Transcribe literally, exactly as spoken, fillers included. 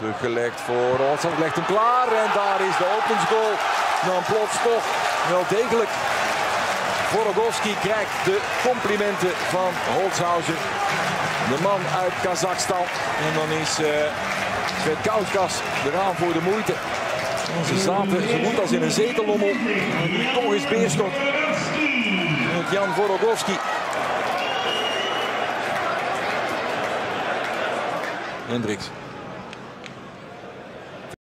Teruggelegd voor Holtzhausen, legt hem klaar en daar is de openingsgoal. Dan plots toch wel degelijk. Vorogowski krijgt de complimenten van Holtzhausen. De man uit Kazachstan. En dan is uh, Svetkauskas eraan voor de moeite. Ze zaten zo goed als in een zetellommel. En nu toch is Beerschot. Met Jan Vorogowski. Hendricks.